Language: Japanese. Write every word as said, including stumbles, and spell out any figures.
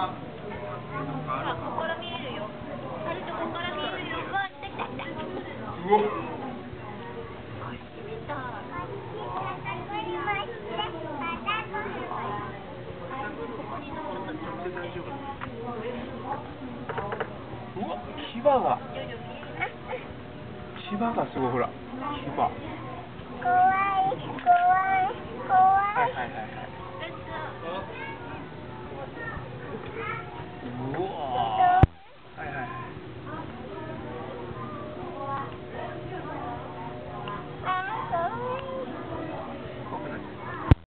あ、ここから見えるよ。あれとここから見えるよ。うわ、来た来た来た。 うわ。 初めて。ここに登るとちょっと大丈夫。 うわ、牙が。牙がすごい、ほら。牙。怖い、 怖い、怖い。 はいはいはいはい。